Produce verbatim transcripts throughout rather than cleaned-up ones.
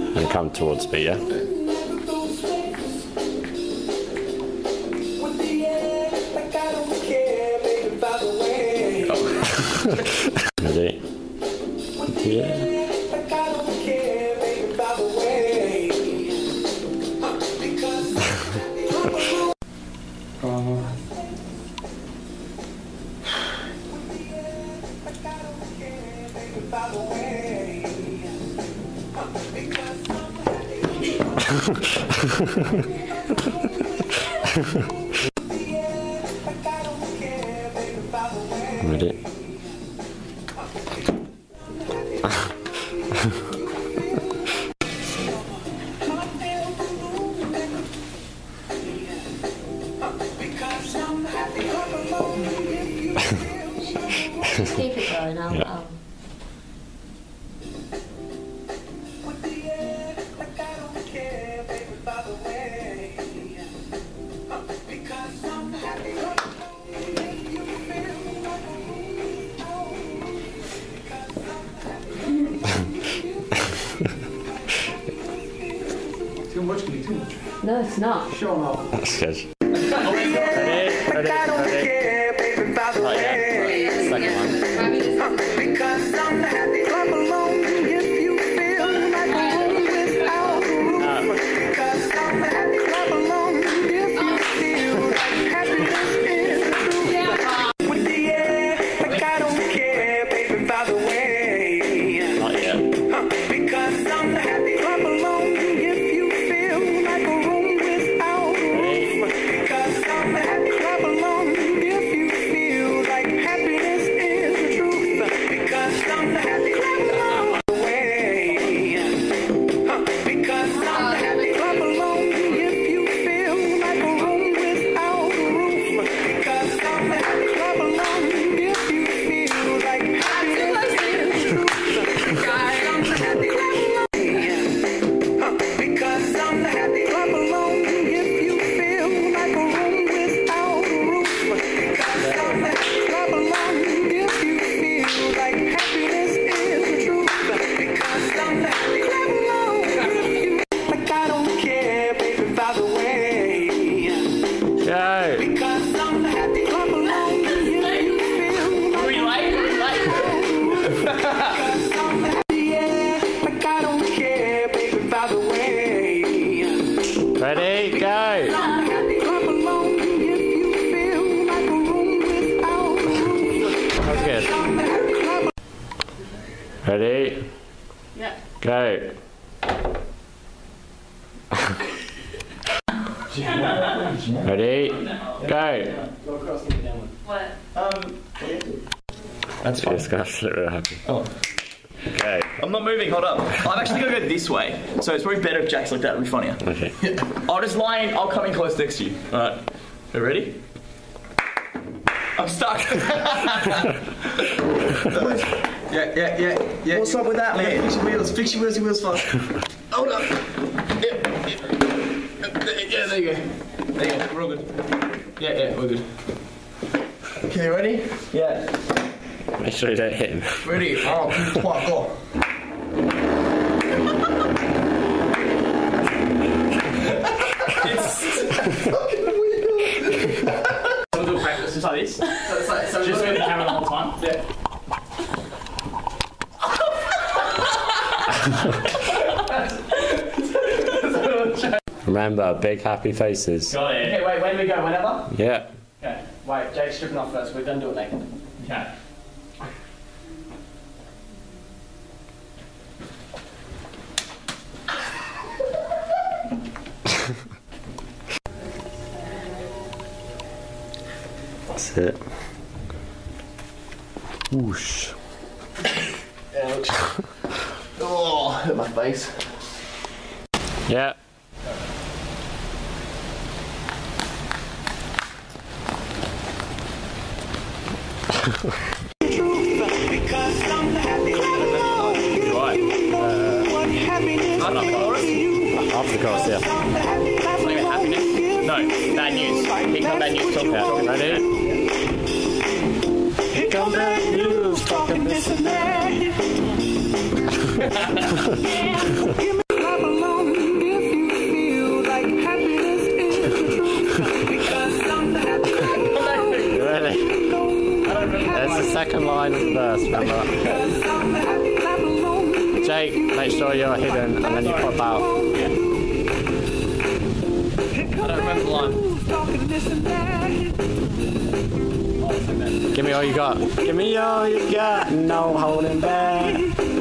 And come towards me, yeah? Ready? Yeah. Ready? Keep it going, I'll, Yeah. I'll... Too much, can be too much. No, it's not. Sure up. That's good. Ready? Ready? Ready? Not yet. Second one. Because I'm happy, clap along if you feel like a room without a roof. Because I'm happy, clap along if you feel like happiness is the truth. With the air, like I don't care, baby, by the way. Not yet. Because I'm happy, clap along if you feel like a room without a roof. Because I'm happy, clap along if you feel like happiness is the truth. Because I'm happy, clap along the way. Because I'm happy, clap along if you feel like a room without a roof. Because I'm happy, clap along if you feel like happiness is the truth. Because I'm happy, clap along. Because I'm happy, clap along if you feel like a room without a roof. Because I'm happy, clap along if you feel like happiness is the truth. Because I'm happy, clap along if you like I don't care, baby, by the way. Go! Because I'm happy, clap along if you feel like We like it, we like it. because I'm happy, yeah, like I don't care, baby, by the way. Ready? Go! I'm happy, clap along if you feel like a room without a roof. That's good. I'm happy, clap Ready? Yeah. Go! Ready? Go! What? Um, That's fine. It's gonna have to look real happy. oh. Okay. I'm not moving, hold up. I'm actually gonna go this way, so it's probably better if Jack's like that, it'll be funnier. Okay. I'll just lie in, I'll come in close next to you. Alright. You ready? I'm stuck. yeah, yeah, yeah, yeah. What's up with that, man? Fix your wheels, fix your wheels, your wheels fast. Hold up. Yeah, yeah. Yeah, there you go. There you go, we're all good. Yeah, yeah, we're good. Okay, ready? Yeah. Make sure you don't hit him. Ready? Oh, twat, go. We'll do a practice just like this. So it's like, so just go to the camera the whole time? Yeah. Remember, big happy faces. Got it. Okay, wait, when do we go? Whenever? Yeah. Okay. Wait, Jake's stripping off first. We're gonna do it naked. Okay. That's it. Whoosh. Ouch. Oh, hit my face. Yeah. because I'm happy, clap along if you know what happiness is. After the chorus, yeah. I'm happy, clap Something about along happiness? if No, bad news. Here come bad news. Talk about. Ready? Here come bad news, talking this and that. Yeah, give me clap take, make sure you're hidden, and then you pop out. I don't remember the line. Give me all you got. Give me all you got. No holding back.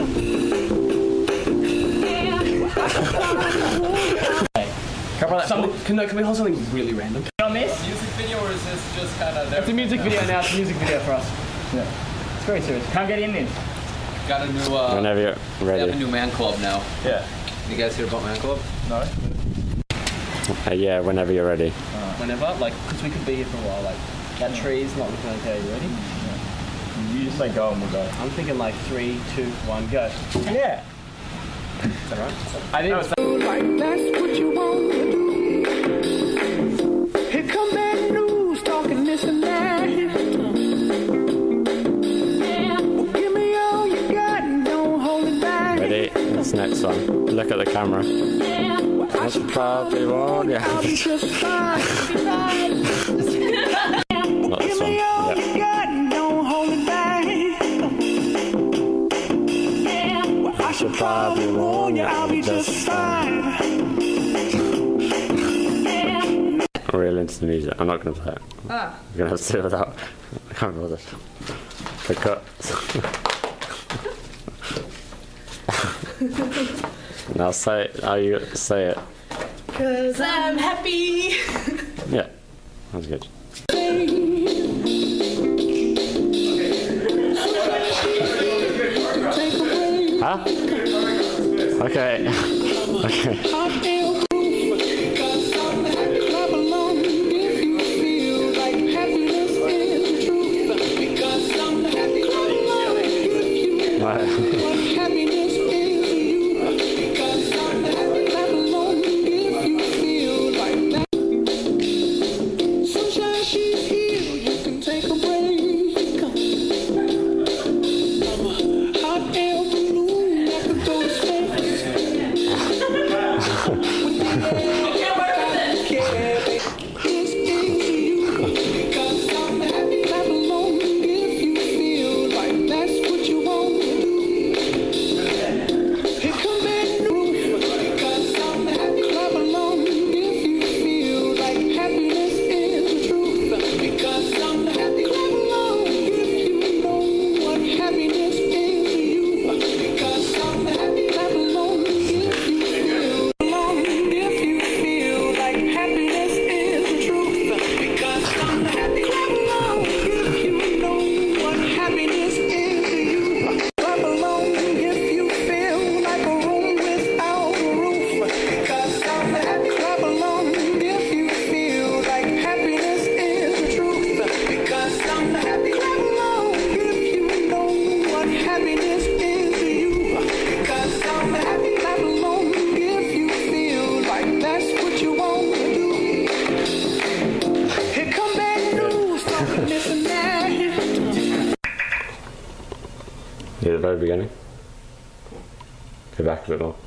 Something, can, no, can we hold something really random? On this? Music video, or is this just kind of... It's a music video now, it's a music video for us. Yeah. It's very serious. Can't get in this. Got a new, uh... Whenever you're We have a ready. new man club now. Yeah. You guys hear about man club? No? Uh, yeah, whenever you're ready. Uh, Whenever, like, because we could be here for a while, like, that tree's not looking okay, you ready? Yeah. You just say go and we'll go. I'm thinking like three, two, one, go. Yeah. Is that right? I think it's Like that's what you want to do. Here come bad news, talking this and that. Well, give me all you got and don't hold it back. Ready? This next one. Look at the camera. Well, I should probably warn you, I'll be just fine. Not this Give one. me all Yeah. you got and don't hold it back. Well, I should probably warn you, I'll be just fine. I'm real into the music. I'm not going to play it. Ah. I'm going to have to do it without. I can't be bothered. The cut. Now say it. How you say it? Cause I'm happy. Yeah. That's good. Huh? Okay. Okay. Near the very beginning. Go back a bit more.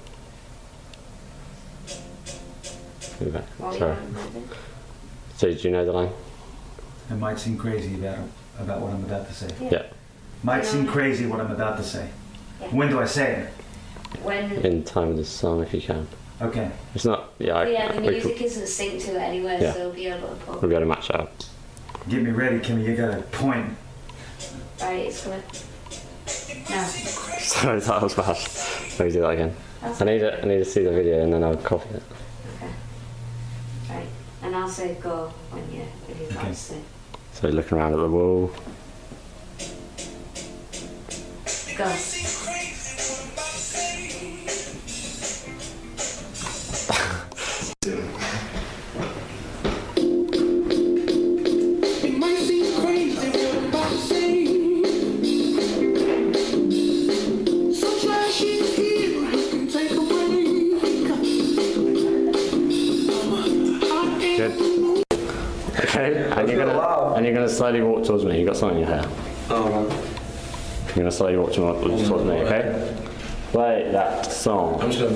Go back. Sorry. So, do you know the line? It might seem crazy about about what I'm about to say. Yeah. Yeah. Might seem crazy what I'm about to say. Yeah. When do I say it? When In time of the song, if you can. Okay. It's not. Yeah. I, yeah, the we music could, isn't synced to it anyway, Yeah. so it'll be able to we'll put. be able to match it up. Get me ready, Kimmy. You got a point. Right, it's coming. No. Sorry, that was bad. Let me do that again. That's I need okay. to. I need to see the video and then I'll copy it. Okay. Right. And I'll say go when you if you've got Okay. to say. So you're looking around at the wall. Go. It might seem crazy what I'm about to say. Sunshine, she's here, you can take a break. Good. Okay. And you're gonna and you're gonna slowly walk towards me. You got something in your hair. Oh, man. You're gonna slowly walk towards, towards me. Okay. Play that song. I'm just gonna...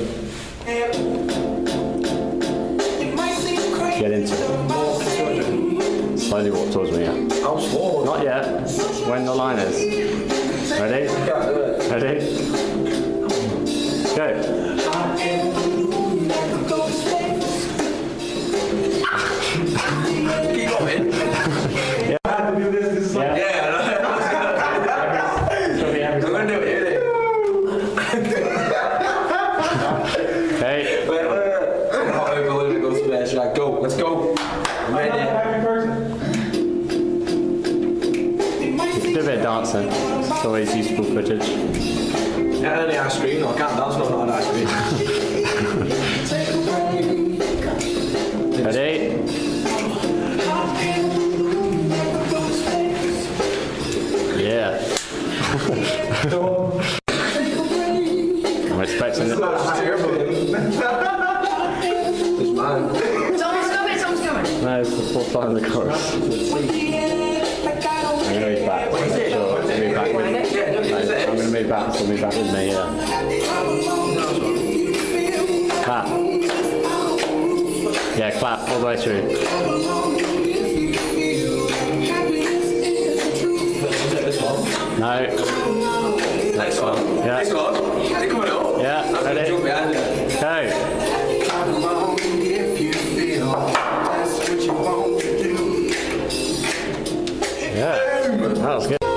It might seem crazy Get into it. what I'm about to say. Slowly walk towards me. Yeah. I'm slow. Not yet. When the line is. Ready? Ready? go. Keep going. Yeah. I have to do this. This is like, Yeah. yeah. I'm gonna do it. Hit it. Okay. Wait, wait, wait. Oh, go, go splash. Right, go. Let's go. I'm right there. Do a bit of dancing. It's always useful footage. Yeah, on the ice cream. No, I can't dance. No, not on ice cream. Ready? Yeah. I'm expecting it. That's terrible. It's mine. Someone's coming, someone's coming. No, it's the fourth line of the chorus. I'm going to move back. Sure, I'll move back with me. I'm going to move back, so move back with me, yeah. Clap. Yeah, clap all the way through. No. Next one. Yeah. Next one. Is it coming up? Yeah, I'm gonna ready? jump behind you. Go. Yeah, that was good.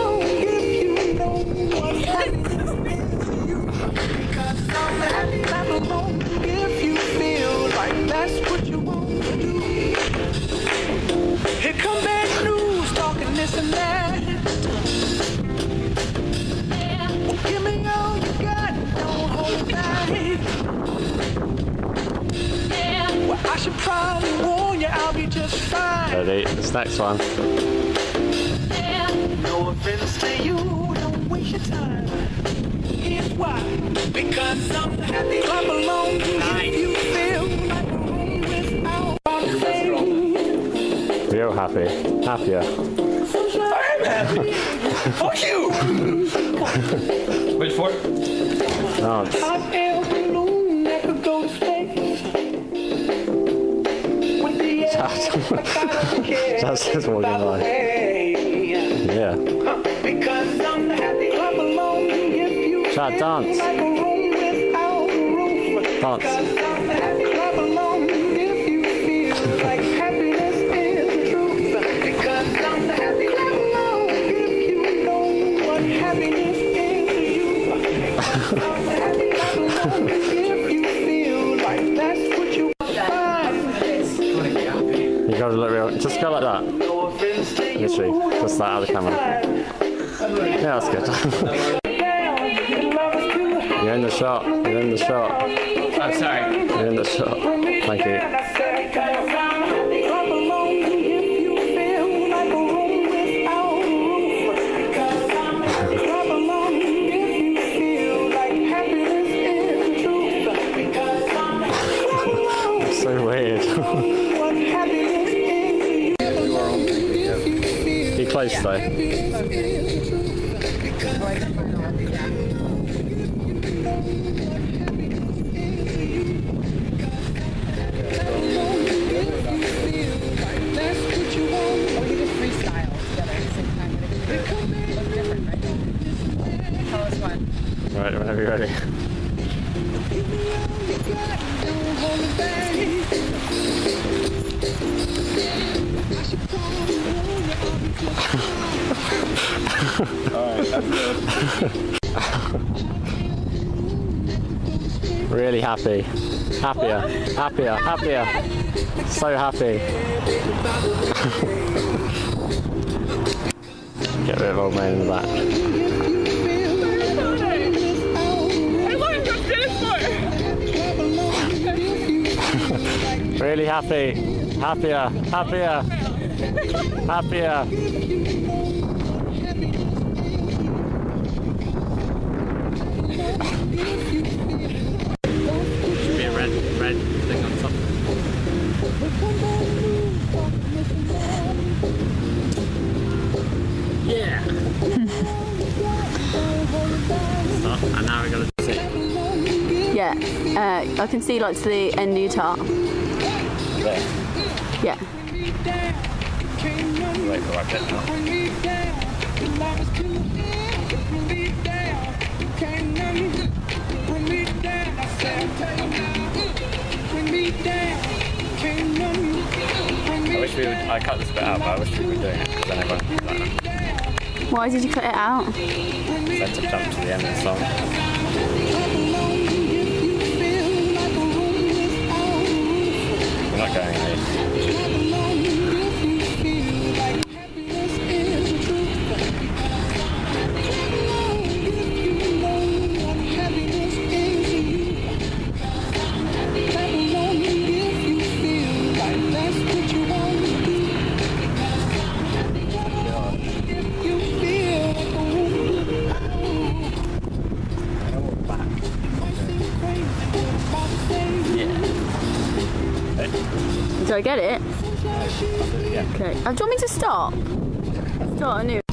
If you feel like that's what you want to do. Here come bad news, talking this and that. Give me all you got, don't hold it back. Well, I should probably warn you, I'll be just fine. Ready, this next one. No offense to you, don't waste your time. Here's why. Because I'm happy. Clap along if you feel like a room without fame. Real happy. Happier. I'm happy. Fuck you. Wait for it. Dance. Hot air balloon that could go to space. With the air, like I don't care. That's just walking by. Yeah. Because I'm happy. Clap along if you Chad, dance. like a room without a roof. Dance. Clap along if you feel like happiness is the truth. Because I'm happy. Clap along if you know what happiness is to you. Because I'm happy. Clap along if you feel like that's what you want. You gotta look real. Just go like that. No offense to you. Literally. Just like out of the camera. Yeah, that's good. You're in the shot. You're in the shot. Oh, sorry. You're in the shot. Thank you. It's so weird. Be close though. Right, whenever you're ready. Really happy. Happier. Happier. Happier. So happy. Get rid of old man in the back. Really happy. Happier. Happier. Happier. Should be a red, red thing on top. Yeah. Stop. And now we're gonna sit. Yeah, uh, I can see like to the end of your top. There. Yeah. Wait for that bit now. we would. I cut this bit out, but I wish we were doing it because then everyone would like that. Why did you cut it out? Then to jump to the end of the song. We're not going anywhere. Do I get it? Yeah. Okay. Uh, do you want me to stop? Start anew.